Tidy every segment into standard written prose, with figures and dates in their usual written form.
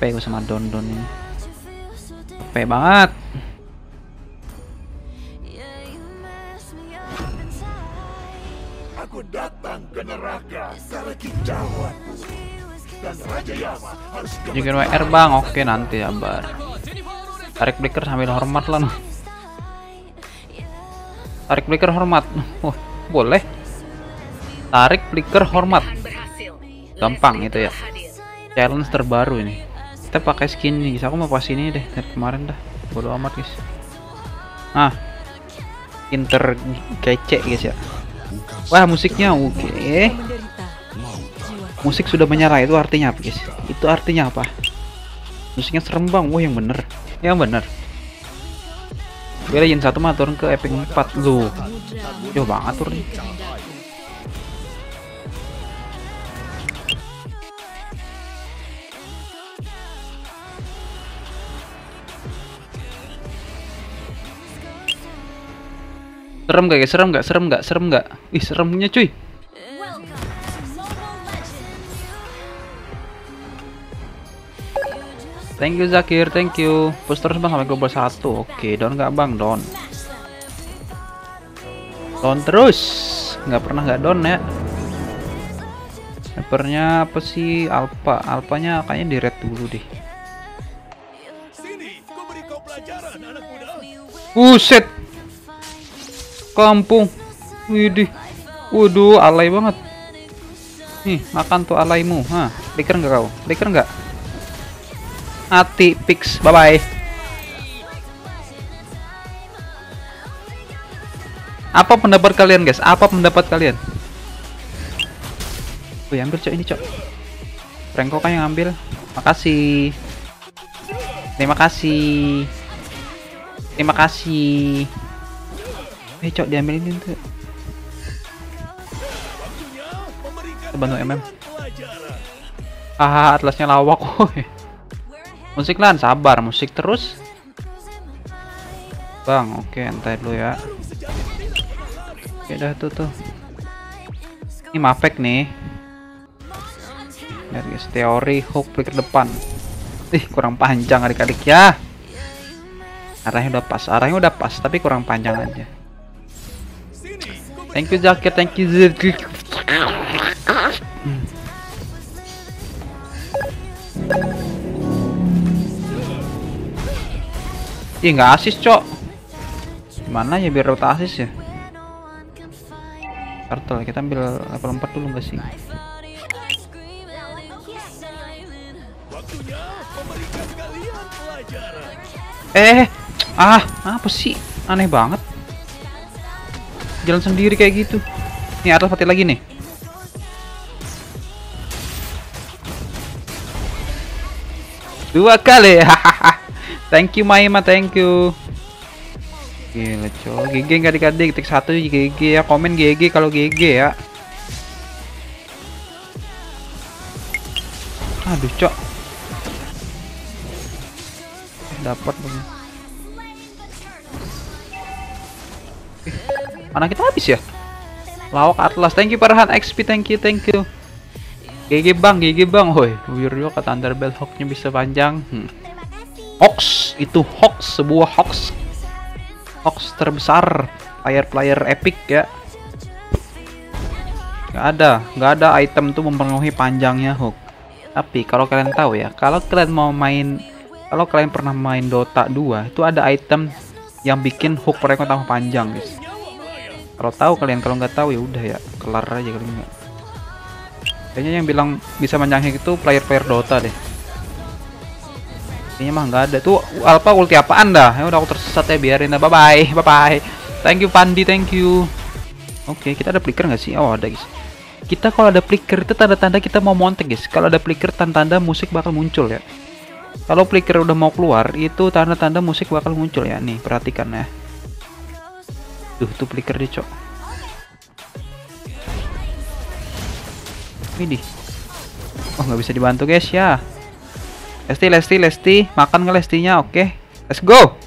capek gue sama Don ini. Capek banget. Aku datang ke neraka karena kicauan dan Raja Yama harus Juga WR bang, oke nanti ya bar. Tarik flicker sambil hormat lah. Tarik flicker hormat. Oh, boleh. Tarik flicker hormat. Gampang itu ya. Challenge terbaru ini. Kita pakai skin nih. Aku mau pas ini deh dari kemarin dah. Bodo amat guys. Ah, inter kece guys ya. Wah musiknya oke. Musik sudah menyala itu artinya apa guys? Itu artinya apa? Musiknya serem bang. Wah yang bener. Yang bener. Gue Legend 1 mah turun ke epic 4 lu. Jauh banget turun. Serem gak guys? Serem gak? Serem gak? Serem gak? Ih seremnya cuy. Thank you Zakir, thank you. Push terus bang sampai global 1. Oke, down nggak bang? Down. Down terus. Nggak pernah nggak down ya. Snipernya apa sih? Alpha. Alphanya kayaknya di red dulu deh. Sini, ku beri kau pelajaran anak muda. Buset. Kampung. Widih. Waduh, alay banget. Nih, makan tuh alaymu. Hah, flicker nggak kau? Flicker nggak? Hati fix, bye bye. Apa pendapat kalian guys? Apa pendapat kalian? Wih ambil cok ini cok. Franco kan yang ambil. Makasih. Terima kasih. Terima kasih. Cok diambil ini tuh. Kita bantu MM. Ah atlasnya lawak. Musik lan, sabar, musik terus. Bang, oke, entar dulu ya. Oke, dah tuh. Ini mapek nih. Lihat guys, teori hook flicker depan. Ih, kurang panjang adik-adik ya. Arahnya udah pas, tapi kurang panjang aja. Thank you Zakir, thank you Zakir. Ih nggak asis cok. Gimana ya biar rota asis ya? Turtle kita ambil level 4 dulu nggak sih? Apa sih? Aneh banget. Jalan sendiri kayak gitu. Nih atas mati lagi nih. Dua kali. Thank you Maima, thank you. Gila coy, GG nggak dikasih ketik 1 GG ya, komen GG kalau GG ya. Aduh cok. Dapat belum? Mana kita habis ya? Lawak Atlas, thank you Farhan XP, thank you. GG bang, hoi. Wiryo kata Underbell hooknya bisa panjang. Hoax, itu hoax, sebuah hoax terbesar player epic ya. Nggak ada item tuh mempengaruhi panjangnya hook. Tapi kalau kalian tahu ya, kalau kalian pernah main Dota 2 itu ada item yang bikin hook mereka tambah panjang guys. Kalau tahu kalian, kalau nggak tahu ya udah ya kelar aja kalian nggak. Kayaknya yang bilang bisa panjangnya itu player Dota deh. Kayaknya mah nggak ada tuh. Alpha ulti apaan dah? Ya udah aku tersesat ya, biarin dah. Bye bye. Thank you Pandi, thank you. Oke, kita ada flicker nggak sih? Oh ada guys. Kita kalau ada flicker itu tanda-tanda kita mau montek guys. Kalau ada flicker tanda-tanda musik bakal muncul ya. Kalau flicker udah mau keluar itu tanda-tanda musik bakal muncul ya. Nih perhatikan ya. Tuh flicker deh cok. Ini. Oh nggak bisa dibantu guys ya. Lesti, makan nge Lestinya, oke. Let's go.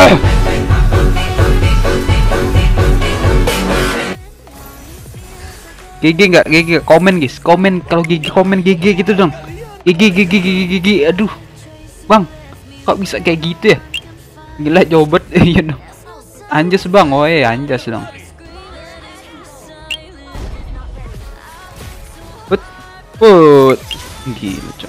GG nggak? GG komen guys, komen kalau GG, komen GG gitu dong. GG. Aduh bang, kok bisa kayak gitu ya? Gila jobet. Iya dong, anjas bang. Oh anjas dong. Put gila cok.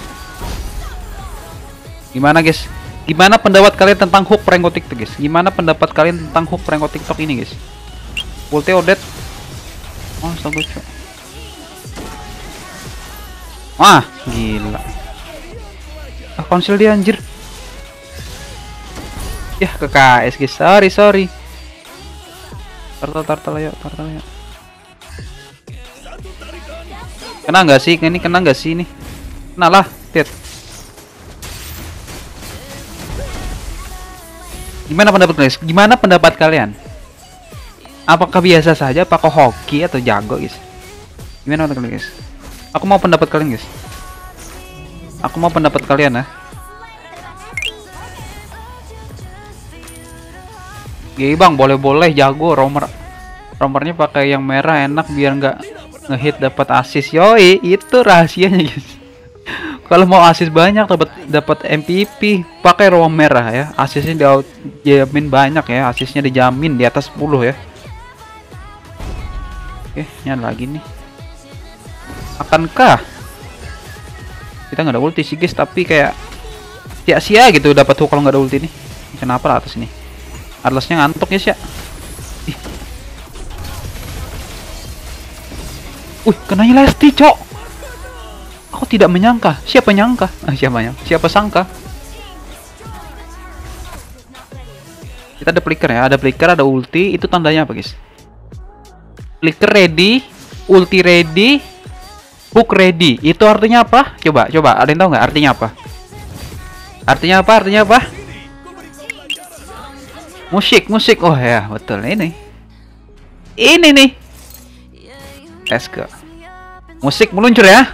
Gimana guys? Gimana pendapat kalian tentang hook prank TikTok guys? Gimana pendapat kalian tentang hook prank TikTok ini guys? Ulti Odet. Oh, astaga cok. Wah, gila. Konsil dia anjir. Ya ke KS guys. Sorry. Turtle ayo, turtle ayo. Kena nggak sih? Ini kena nggak sih ini? Kena lah, Tit. Gimana pendapat kalian? Gimana pendapat kalian? Apakah biasa saja, apakah hoki atau jago guys? Gimana pendapat kalian guys? Aku mau pendapat kalian guys. Aku mau pendapat kalian ya. Gih bang, boleh jago. Romernya pakai yang merah enak biar nggak ngehit dapat assist. Yoi, itu rahasianya guys. Kalau mau assist banyak dapat MVP, pakai romer merah ya. Assistnya dijamin banyak ya. Assistnya dijamin di atas 10 ya. Oke, ini lagi nih. Akankah kita nggak ada ulti sih guys, tapi kayak sia-sia gitu dapat hook kalau nggak ada ulti nih. Kenapa lah atas ini? Atlasnya ngantuk ya sih. Kenanya Lesti cok. Aku tidak menyangka. Siapa nyangka? Siapa sangka? Kita ada flicker ya, ada flicker, ada ulti. Itu tandanya apa guys? Flicker ready, ulti ready, hook ready. Itu artinya apa? Coba. Ada yang tahu nggak artinya apa? Artinya apa? Musik. Oh ya, betul ini nih. Let's go. Musik meluncur ya.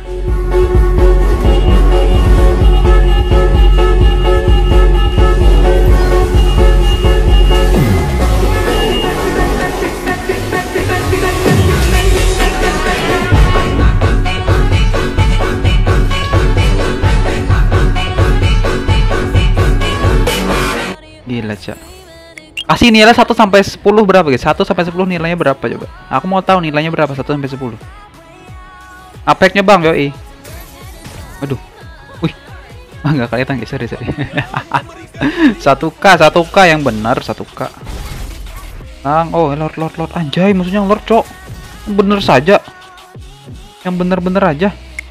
Gila cak. Kasih nilai 1 sampai 10 berapa guys? 1 sampai 10 nilainya berapa coba? Aku mau tahu nilainya berapa 1 sampai 10. Apeknya bang, yoi. Aduh. Wih. Enggak kelihatan guys, sorry. 1k yang benar 1k. Bang, oh Lord anjay, maksudnya Lord cok. Bener saja. Yang bener-bener aja.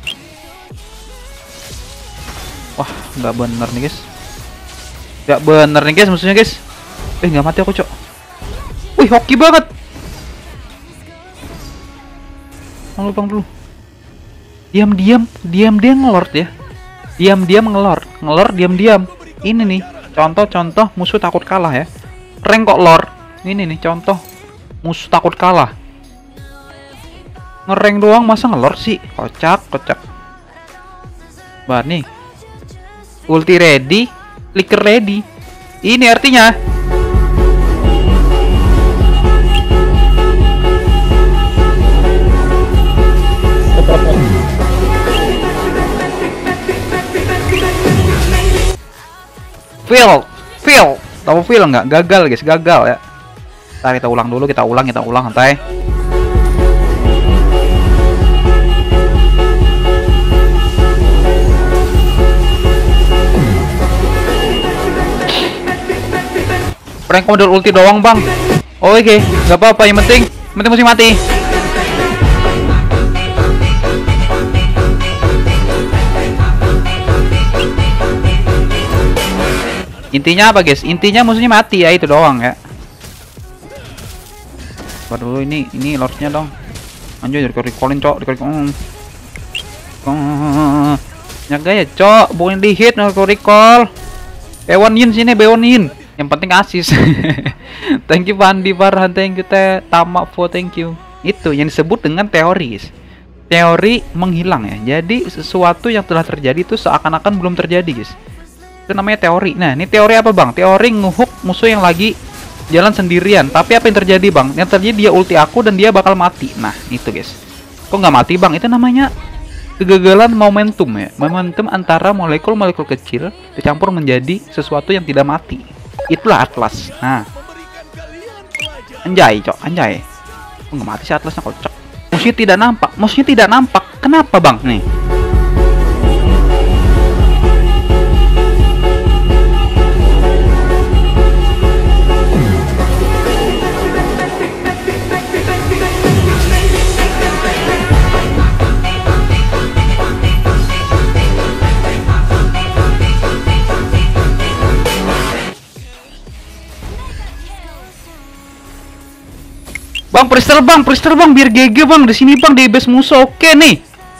Wah, nggak bener nih guys. Nggak bener nih guys, maksudnya guys. Nggak mati aku cok. Wih, hoki banget. Bang dulu. Diam ngelord ya. Diam ngelord, diam. Ini nih contoh musuh takut kalah ya. Rank kok lord. Ini nih contoh musuh takut kalah. Ngerank doang masa ngelord sih? Kocak. Bah nih. Ulti ready, flicker ready. Ini artinya feel. Tahu feel nggak? Gagal guys, gagal ya. Ntar kita ulang dulu, kita ulang santai. Prank modal ulti doang bang. Oke, nggak apa-apa, yang penting mesti mati. Intinya apa guys? Intinya musuhnya mati ya, itu doang ya. Baru dulu ini lordnya dong. Anjir, recallin cok, nyaga ya cok, bukan di hit recall. Bewon Yin sini, Bewon Yin. Yang penting asis. Thank you Pandi Farhan, thank you Tamafo, thank you. Itu yang disebut dengan teori guys. Teori menghilang ya. Jadi sesuatu yang telah terjadi itu seakan-akan belum terjadi guys. Itu namanya teori. Nah, ini teori apa bang? Teori ngehook musuh yang lagi jalan sendirian. Tapi apa yang terjadi bang? Yang terjadi dia ulti aku dan dia bakal mati. Nah, itu guys. Kok nggak mati bang? Itu namanya kegagalan momentum ya. Momentum antara molekul-molekul kecil dicampur menjadi sesuatu yang tidak mati. Itulah Atlas. Nah, anjay cok, anjay. Kok nggak mati sih Atlasnya kocok. Musuhnya tidak nampak. Musuhnya tidak nampak. Kenapa bang? Nih. Bang, Priester bang, biar GG bang, di sini bang, di base musuh. Oke nih.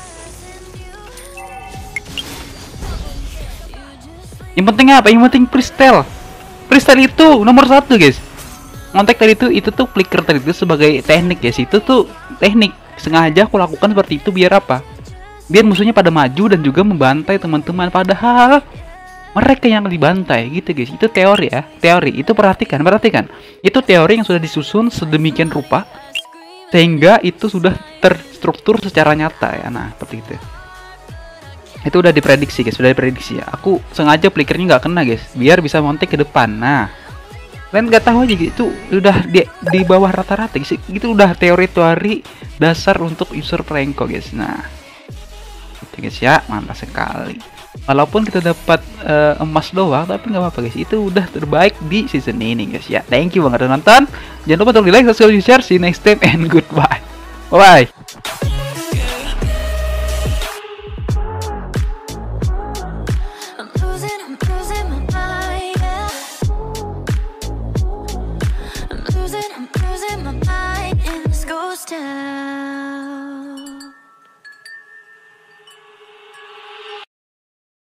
Yang penting apa? Yang penting Priester. Priester itu nomor 1 guys. Ngontek tadi itu tuh flicker tadi itu sebagai teknik guys. Itu tuh teknik sengaja aku lakukan seperti itu biar apa? Biar musuhnya pada maju dan juga membantai teman-teman. Padahal mereka yang dibantai gitu guys. Itu teori ya, teori. Itu perhatikan. Itu teori yang sudah disusun sedemikian rupa sehingga itu sudah terstruktur secara nyata ya. Nah, seperti itu. Itu udah diprediksi guys, sudah diprediksi ya. Aku sengaja flickernya nggak kena guys, biar bisa montek ke depan. Nah, kalian nggak tahu aja gitu, udah di bawah rata-rata guys. Itu udah teori-teori dasar untuk user Pranko guys. Nah, itu guys ya, mantap sekali. Walaupun kita dapat emas doang, tapi nggak apa-apa guys. Itu udah terbaik di season ini guys ya. Thank you banget udah nonton. Jangan lupa untuk di like, subscribe, share. See you next time and goodbye. Bye bye. I'm losing